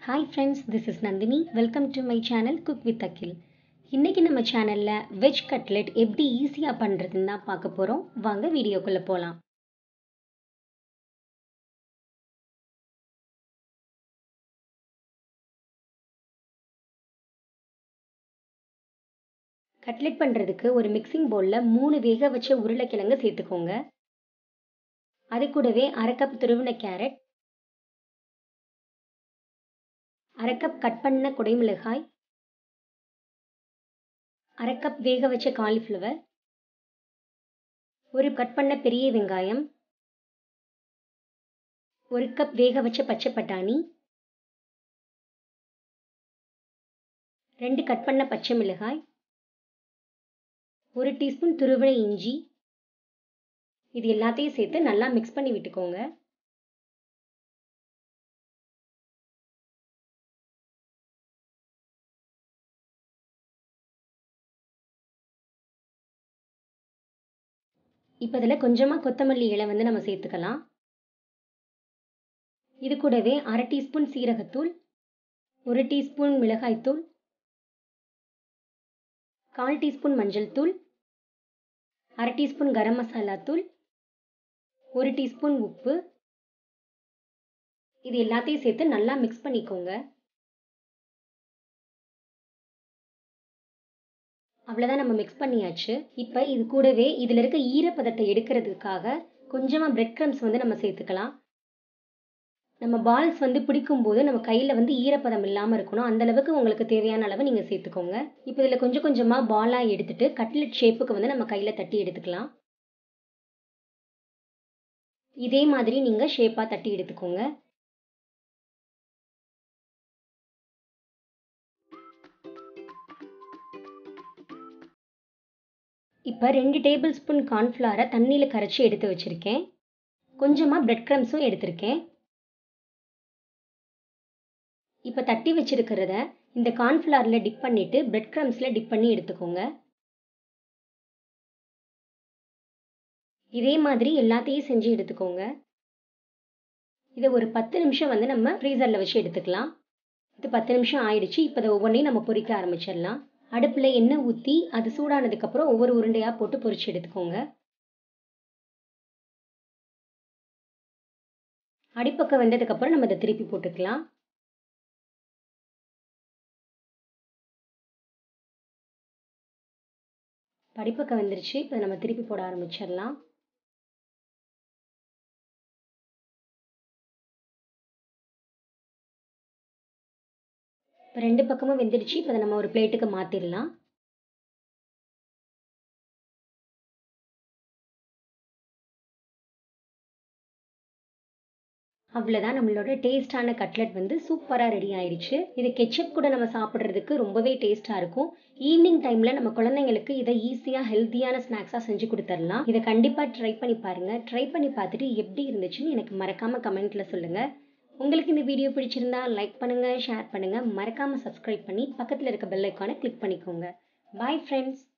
Hi friends, this is Nandini. Welcome to my channel Cook with Akhil. இன்னைக்கு நம்ம சேனல்ல veg cutlet எப்படி ஈஸியா பண்றதுன்னு தான் பார்க்க போறோம். வாங்க வீடியோக்குள்ள போலாம். கட்லெட் பண்றதுக்கு ஒரு மிக்சிங் பவுல்ல 3 வேக வச்ச உருளைக்கிழங்கு சேர்த்துக்கோங்க. அது கூடவே 1/2 கப் துருவின கேரட், 1/2 கப் கட் பண்ண குடைமிளகாய், 1/2 கப் வேக வச்ச காலிஃப்ளவர், ஒரு கட் பண்ண பெரிய வெங்காயம், 1 கப் வேக வச்ச பச்சை பட்டாணி, 2 கட் பண்ண பச்சை மிளகாய், 1 டீஸ்பூன் துருவின இஞ்சி. இது எல்லாத்தையும் சேர்த்து நல்லா மிக்ஸ் பண்ணி விட்டுக்கோங்க. இப்போ இதில் கொஞ்சமாக கொத்தமல்லி இலை நம்ம சேர்த்துக்கலாம். இது கூடவே 1/2 டீஸ்பூன் சீரகத்தூள், 1 டீஸ்பூன் மிளகாய்த்தூள், 1/4 டீஸ்பூன் மஞ்சள் தூள், 1/2 டீஸ்பூன் கரம் மசாலா தூள், 1 டீஸ்பூன் உப்பு. இது எல்லாத்தையும் சேர்த்து நல்லா மிக்ஸ் பண்ணிக்கோங்க. அவ்வளோதான், நம்ம மிக்ஸ் பண்ணியாச்சு. இப்போ இது கூடவே இதில் இருக்க ஈரப்பதத்தை எடுக்கிறதுக்காக கொஞ்சமாக பிரெட் க்ரம்ஸ் நம்ம சேர்த்துக்கலாம். நம்ம பால்ஸ் பிடிக்கும்போது நம்ம கையில் ஈரப்பதம் இல்லாமல் இருக்கணும். அந்த அளவுக்கு உங்களுக்கு தேவையான அளவு நீங்கள் சேர்த்துக்கோங்க. இப்போ இதில் கொஞ்சம் கொஞ்சமாக பாலாக எடுத்துட்டு கட்லெட் ஷேப்புக்கு நம்ம கையில் தட்டி எடுத்துக்கலாம். இதே மாதிரி நீங்கள் ஷேப்பாக தட்டி எடுத்துக்கோங்க. இப்போ 2 டேபிள் ஸ்பூன் கார்ன்ஃப்ளவரை தண்ணியில் கரைச்சி எடுத்து வச்சுருக்கேன். கொஞ்சமாக பிரெட் க்ரம்ஸும் எடுத்திருக்கேன். இப்போ தட்டி வச்சிருக்கிறத இந்த கார்ன்ஃப்ளவரில் டிப் பண்ணிவிட்டு பிரெட் க்ரம்ஸில் டிப் பண்ணி எடுத்துக்கோங்க. இதே மாதிரி எல்லாத்தையும் செஞ்சு எடுத்துக்கோங்க. இதை ஒரு 10 நிமிஷம் நம்ம ஃப்ரீசரில் வச்சு எடுத்துக்கலாம். இது 10 நிமிஷம் ஆயிடுச்சு. இப்போ இதை ஒவ்வொன்றையும் நம்ம பொரிக்க ஆரம்பிச்சிடலாம். அடுப்பில் எண்ணெய் ஊற்றி அது சூடானதுக்கப்புறம் ஒவ்வொரு உருண்டையாக போட்டு பொரிச்சு எடுத்துக்கோங்க. அடிப்பக்கம் வெந்ததுக்கப்புறம் நம்ம இதை திருப்பி போட்டுக்கலாம். அடிப்பக்கம் வெந்துருச்சு. இப்போ நம்ம திருப்பி போட ஆரம்பிச்சிடலாம். இப்போ 2 பக்கமும் வெந்துடுச்சு. இப்போ நம்ம ஒரு பிளேட்டுக்கு மாற்றிடலாம். அவ்வளோதான், நம்மளோட டேஸ்டான கட்லெட் சூப்பராக ரெடி ஆயிடுச்சு. இது கெச்சப் கூட நம்ம சாப்பிட்றதுக்கு ரொம்பவே டேஸ்ட்டாக இருக்கும். ஈவினிங் டைமில் நம்ம குழந்தைங்களுக்கு இதை ஈஸியாக ஹெல்த்தியான ஸ்நாக்ஸாக செஞ்சு கொடுத்துடலாம். இதை கண்டிப்பாக ட்ரை பண்ணி பாருங்கள். ட்ரை பண்ணி பார்த்துட்டு எப்படி இருந்துச்சுன்னு எனக்கு மறக்காமல் கமெண்ட்டில் சொல்லுங்கள். உங்களுக்கு இந்த வீடியோ பிடிச்சிருந்தா லைக் பண்ணுங்கள், ஷேர் பண்ணுங்கள், மறக்காமல் சப்ஸ்கிரைப் பண்ணி பக்கத்தில் இருக்க பெல் ஐக்கானை கிளிக் பண்ணிக்கோங்க. Bye friends.